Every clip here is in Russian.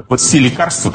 Вот все лекарства,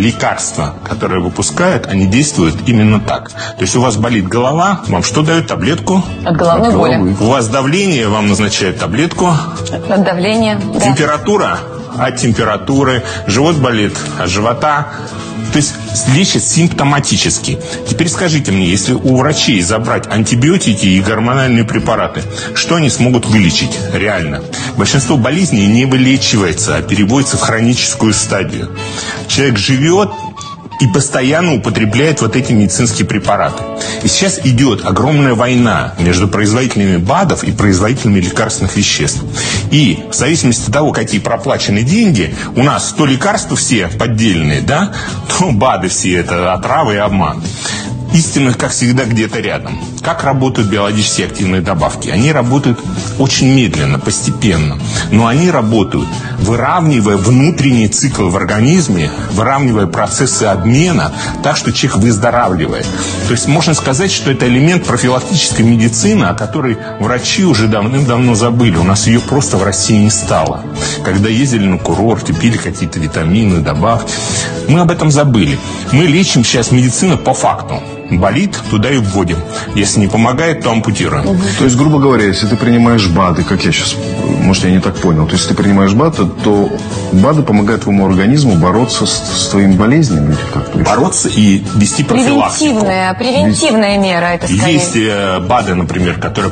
которые выпускают, они действуют именно так. То есть у вас болит голова, вам что дают? Таблетку? От головной боли. У вас давление, вам назначают таблетку. От давления, да. Температура? От температуры. Живот болит от живота. То есть лечат симптоматически. Теперь скажите мне, если у врачей забрать антибиотики и гормональные препараты, что они смогут вылечить реально? Большинство болезней не вылечивается, а переводится в хроническую стадию. Человек живет и постоянно употребляет вот эти медицинские препараты. И сейчас идет огромная война между производителями БАДов и производителями лекарственных веществ. И в зависимости от того, какие проплачены деньги, у нас то лекарства все поддельные, да, то БАДы все это отравы и обман. Истина, как всегда, где-то рядом. Как работают биологически активные добавки? Они работают очень медленно, постепенно. Но они работают, выравнивая внутренние циклы в организме, выравнивая процессы обмена, так что человек выздоравливает. То есть можно сказать, что это элемент профилактической медицины, о которой врачи уже давным-давно забыли. У нас ее просто в России не стало. Когда ездили на курорты, пили какие-то витамины, добавки. Мы об этом забыли. Мы лечим сейчас медицину по факту. Болит, туда и вводим. Если не помогает, то ампутируем. То есть, грубо говоря, если ты принимаешь БАДы, как я сейчас, может, я не так понял, то есть, если ты принимаешь БАДы, то БАДы помогают твоему организму бороться с твоими болезнями? Или как? Бороться и вести профилактику. Превентивная мера, это скорее. Есть БАДы, например, которые...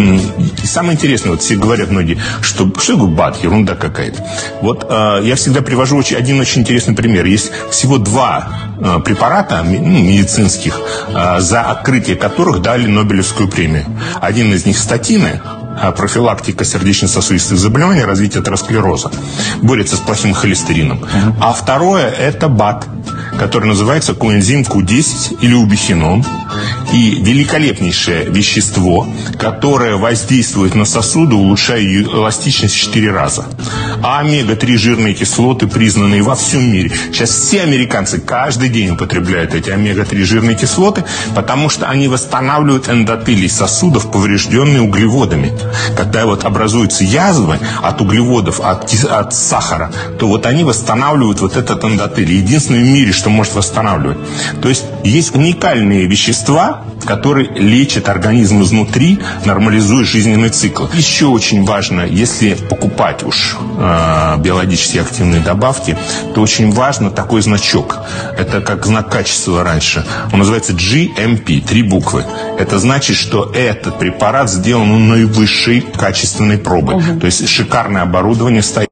И самое интересное, вот все говорят многие, что такое БАД? Ерунда какая-то. Вот я всегда привожу один очень интересный пример. Есть всего 2 препарата медицинских, за открытие которых дали Нобелевскую премию. Один из них статины, профилактика сердечно-сосудистых заболеваний, развитие атеросклероза, борется с плохим холестерином. А второе – это БАД, который называется коэнзим Q10 или убихинон. И великолепнейшее вещество, которое воздействует на сосуды, улучшая ее эластичность в 4 раза. А омега-3 жирные кислоты, признанные во всем мире. Сейчас все американцы каждый день употребляют эти омега-3 жирные кислоты, потому что они восстанавливают эндотелий сосудов, поврежденные углеводами. Когда вот образуются язвы от углеводов, от сахара, то вот они восстанавливают вот этот эндотелий. Единственное в мире, что может восстанавливать. То есть есть уникальные вещества, которые лечат организм изнутри, нормализуя жизненный цикл. Еще очень важно, если покупать уж биологически активные добавки, то очень важно такой значок. Это как знак качества раньше. Он называется GMP, 3 буквы. Это значит, что этот препарат сделан наивысшей качественной пробы. То есть шикарное оборудование стоит.